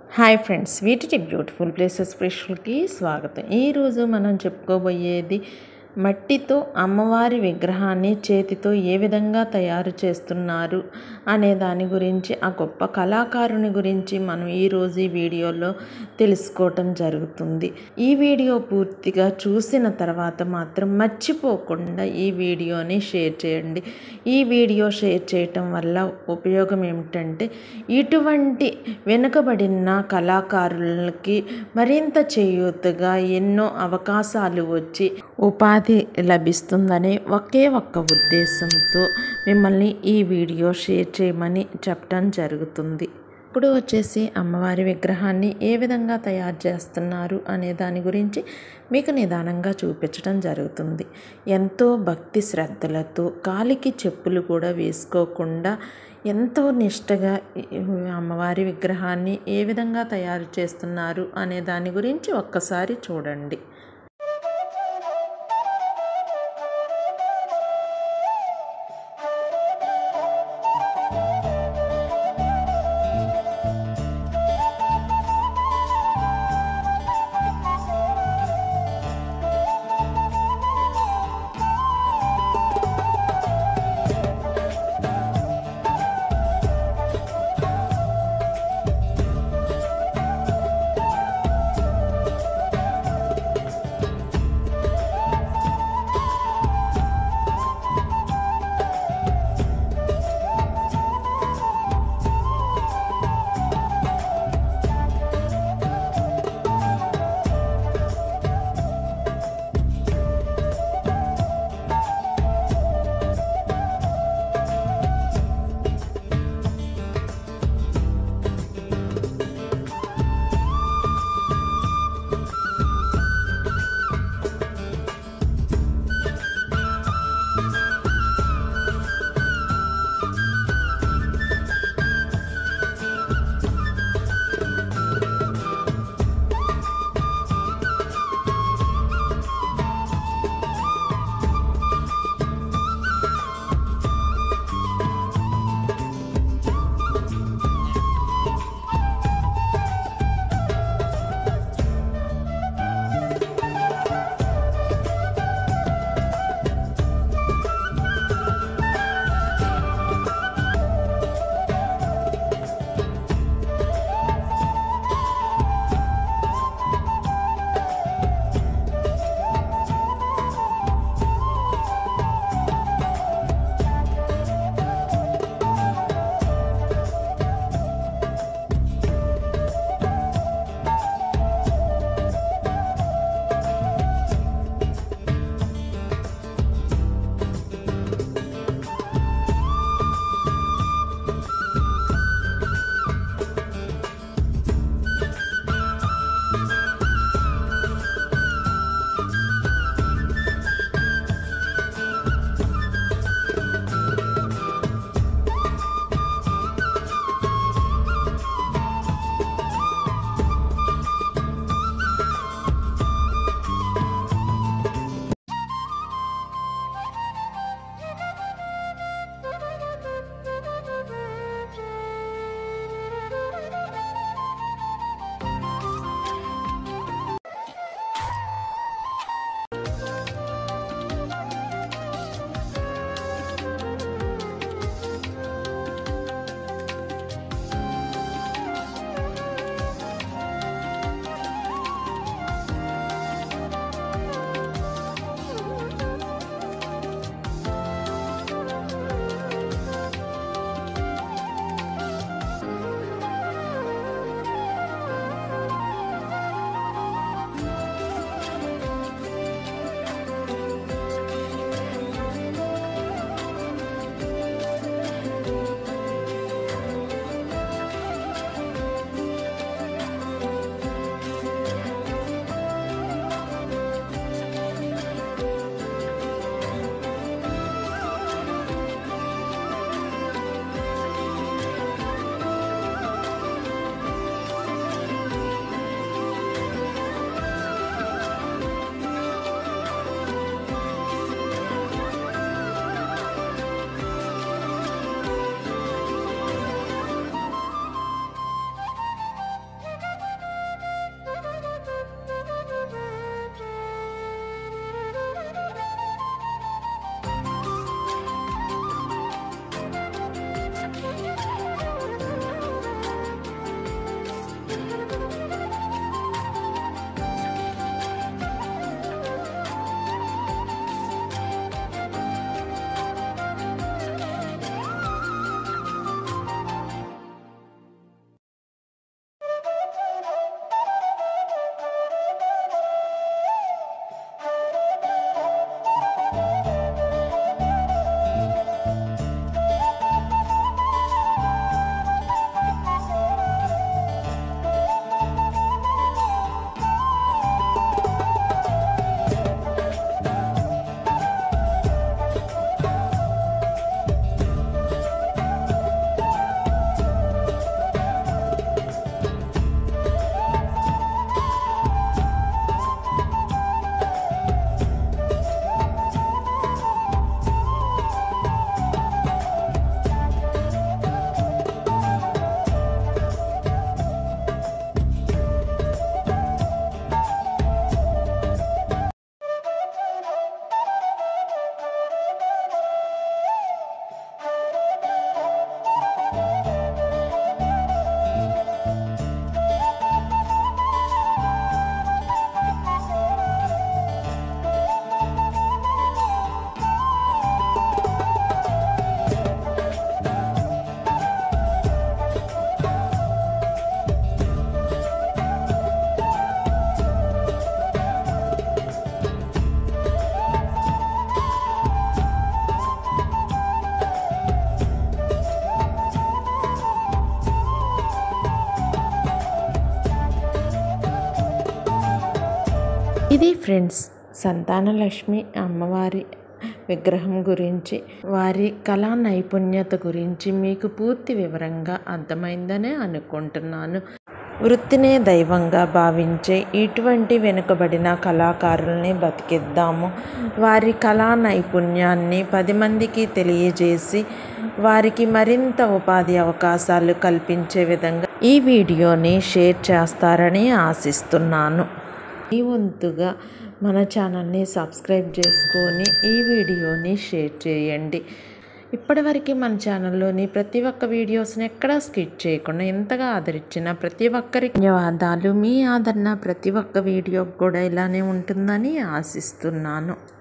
Hi friends, వీటిటి beautiful places స్పెషల్కి స్వాగతం. ఈరోజు మనం చెప్పుకోబోయేది మట్టితో అమ్మవారి విగ్రహాన్ని చేతితో ఏ విధంగా తయారు చేస్తున్నారు అనే దాని గురించి, ఆ గొప్ప కళాకారుని గురించి మనం ఈరోజు ఈ వీడియోలో తెలుసుకోవటం జరుగుతుంది. ఈ వీడియో పూర్తిగా చూసిన తర్వాత మాత్రం మర్చిపోకుండా ఈ వీడియోని షేర్ చేయండి. ఈ వీడియో షేర్ చేయటం వల్ల ఉపయోగం ఏమిటంటే, ఇటువంటి వెనుకబడిన కళాకారులకి మరింత చేయూతగా ఎన్నో అవకాశాలు వచ్చి ఉపాధి లభిస్తుందనే ఒకే ఒక్క ఉద్దేశంతో మిమ్మల్ని ఈ వీడియో షేర్ చేయమని చెప్పడం జరుగుతుంది. ఇప్పుడు వచ్చేసి అమ్మవారి విగ్రహాన్ని ఏ విధంగా తయారు చేస్తున్నారు అనే దాని గురించి మీకు నిదానంగా చూపించడం జరుగుతుంది. ఎంతో భక్తి శ్రద్ధలతో, కాలికి చెప్పులు కూడా వేసుకోకుండా ఎంతో నిష్టగా అమ్మవారి విగ్రహాన్ని ఏ విధంగా తయారు చేస్తున్నారు అనే దాని గురించి ఒక్కసారి చూడండి. ఇది ఫ్రెండ్స్ సంతానలక్ష్మి అమ్మవారి విగ్రహం గురించి, వారి కళా నైపుణ్యత గురించి మీకు పూర్తి వివరంగా అర్థమైందనే అనుకుంటున్నాను. వృత్తినే దైవంగా భావించే ఇటువంటి వెనుకబడిన కళాకారుల్ని బతికిద్దాము. వారి కళా నైపుణ్యాన్ని 10 మందికి తెలియజేసి వారికి మరింత ఉపాధి అవకాశాలు కల్పించే విధంగా ఈ వీడియోని షేర్ చేస్తారని ఆశిస్తున్నాను. ఈ వంతుగా మన ఛానల్ని సబ్స్క్రైబ్ చేసుకొని ఈ వీడియోని షేర్ చేయండి. ఇప్పటివరకు మన ఛానల్లోని ప్రతి ఒక్క వీడియోస్ని ఎక్కడా స్కిప్ చేయకుండా ఇంతగా ఆదరించిన ప్రతి ఒక్కరికి ధన్యవాదాలు. మీ ఆదరణ ప్రతి ఒక్క వీడియోకి కూడా ఇలానే ఉంటుందని ఆశిస్తున్నాను.